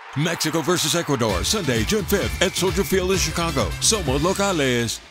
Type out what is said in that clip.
Mexico versus Ecuador, Sunday, June 5th at Soldier Field in Chicago. Somos locales.